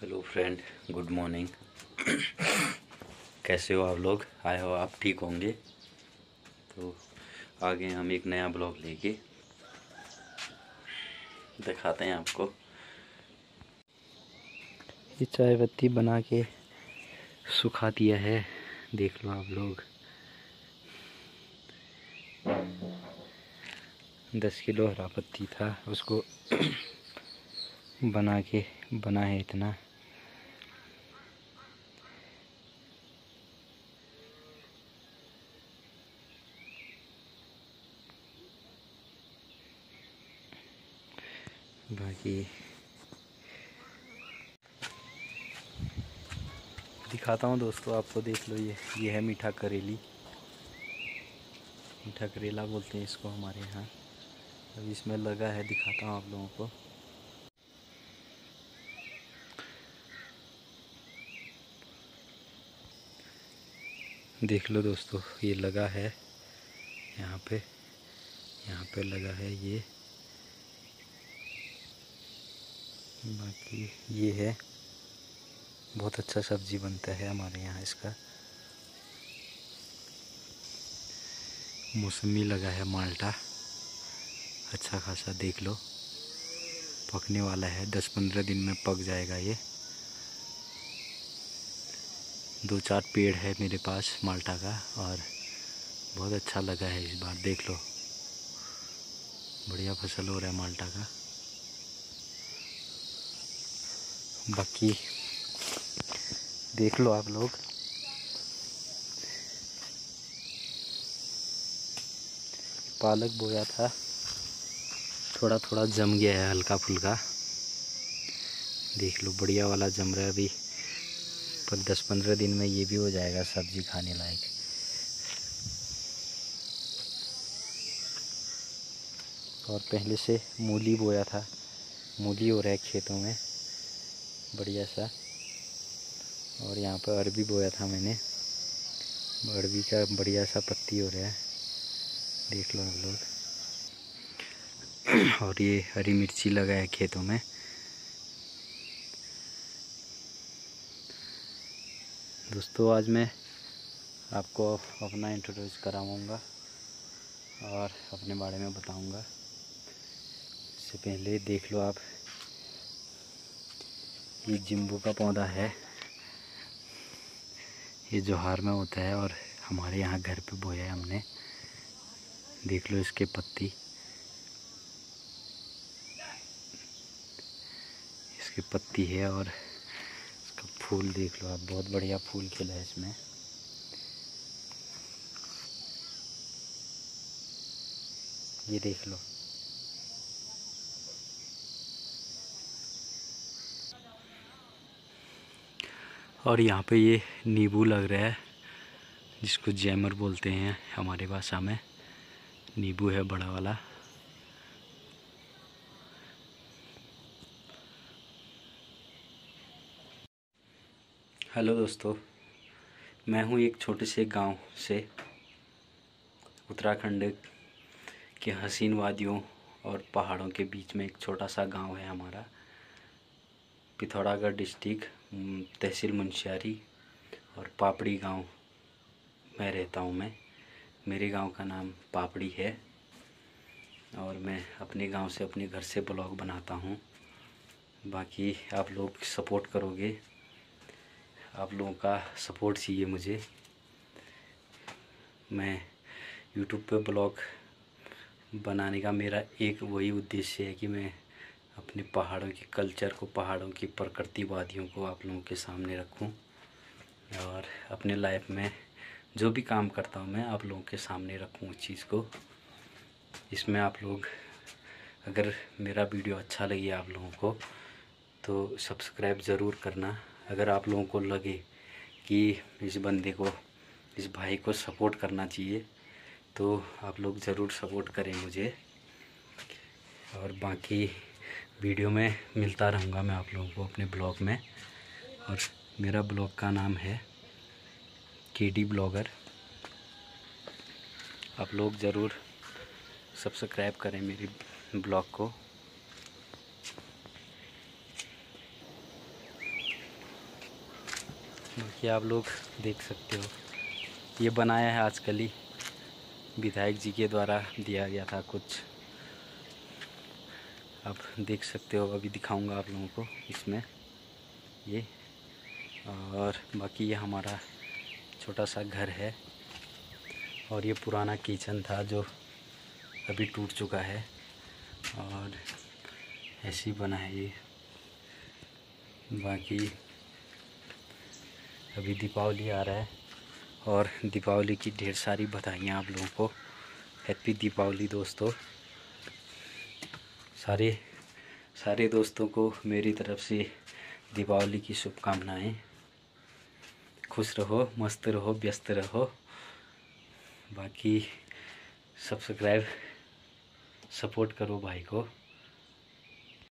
Hello friend, good morning. कैसे हो आप लोग? आए हो आप ठीक होंगे। तो आगे हम एक नया ब्लॉग लेके दिखाते हैं आपको। ये चाय पत्ती बना के सुखा दिया है, देख लो आप लोग। 10 किलो हरा पत्ती था, उसको बना है इतना। बाकी दिखाता हूँ दोस्तों आपको, देख लो। ये है मीठा करेली। मीठा करेला बोलते हैं इसको हमारे यहाँ। अभी इसमें लगा है, दिखाता हूँ आप लोगों को। देख लो दोस्तों, ये लगा है यहाँ पे लगा है ये। बाकी ये है, बहुत अच्छा सब्जी बनता है हमारे यहाँ इसका। मौसमी लगा है, माल्टा अच्छा खासा, देख लो। पकने वाला है, 10-15 दिन में पक जाएगा ये। 2-4 पेड़ है मेरे पास माल्टा का, और बहुत अच्छा लगा है इस बार। देख लो, बढ़िया फसल हो रहा है माल्टा का। बाकी देख लो आप लोग। पालक बोया था, थोड़ा थोड़ा जम गया है, हल्का फुल्का। देख लो, बढ़िया वाला जम रहा है अभी, पर 10-15 दिन में ये भी हो जाएगा सब्जी खाने लायक। और पहले से मूली बोया था, मूली हो रहा है खेतों में बढ़िया सा। और यहाँ पर अरबी बोया था मैंने, अरबी का बढ़िया सा पत्ती हो रहा है, देख लो आप लोग। और ये हरी मिर्ची लगा है खेतों में। दोस्तों, आज मैं आपको अपना इंट्रोड्यूस कराऊंगा और अपने बारे में बताऊंगा। इससे पहले देख लो आप, ये जिम्बू का पौधा है, ये जोहार में होता है और हमारे यहाँ घर पे बोया है हमने। देख लो इसके पत्ती, इसकी पत्ती है, और इसका फूल देख लो आप, बहुत बढ़िया फूल खिला है इसमें। ये देख लो। और यहाँ पे ये नींबू लग रहा है, जिसको जैमर बोलते हैं हमारी भाषा में। नींबू है बड़ा वाला। हेलो दोस्तों, मैं हूँ एक छोटे से गांव से, उत्तराखंड के हसीन वादियों और पहाड़ों के बीच में एक छोटा सा गांव है हमारा। पिथौरागढ़ डिस्ट्रिक्ट, तहसील मुंशियारी और पापड़ी गांव में रहता हूं मैं। मेरे गांव का नाम पापड़ी है, और मैं अपने गांव से, अपने घर से ब्लॉग बनाता हूं। बाकी आप लोग सपोर्ट करोगे, आप लोगों का सपोर्ट चाहिए मुझे। मैं यूट्यूब पे ब्लॉग बनाने का मेरा एक वही उद्देश्य है कि मैं अपने पहाड़ों के कल्चर को, पहाड़ों की प्रकृति वादियों को आप लोगों के सामने रखूं, और अपने लाइफ में जो भी काम करता हूं मैं आप लोगों के सामने रखूं उस चीज़ को। इसमें आप लोग, अगर मेरा वीडियो अच्छा लगे आप लोगों को, तो सब्सक्राइब ज़रूर करना। अगर आप लोगों को लगे कि इस बंदे को, इस भाई को सपोर्ट करना चाहिए, तो आप लोग ज़रूर सपोर्ट करें मुझे। और बाकी वीडियो में मिलता रहूँगा मैं आप लोगों को अपने ब्लॉग में। और मेरा ब्लॉग का नाम है केडी ब्लॉगर। आप लोग ज़रूर सब्सक्राइब करें मेरे ब्लॉग को। बाकी आप लोग देख सकते हो, ये बनाया है आजकल ही, विधायक जी के द्वारा दिया गया था कुछ। आप देख सकते हो, अभी दिखाऊंगा आप लोगों को इसमें ये। और बाकी ये हमारा छोटा सा घर है, और ये पुराना किचन था जो अभी टूट चुका है, और ऐसे ही बना है ये। बाकी अभी दीपावली आ रहा है, और दीपावली की ढेर सारी बधाइयाँ आप लोगों को। हैप्पी दीपावली दोस्तों। सारे दोस्तों को मेरी तरफ से दीपावली की शुभकामनाएं। खुश रहो, मस्त रहो, व्यस्त रहो। बाकी सब्सक्राइब, सपोर्ट करो भाई को।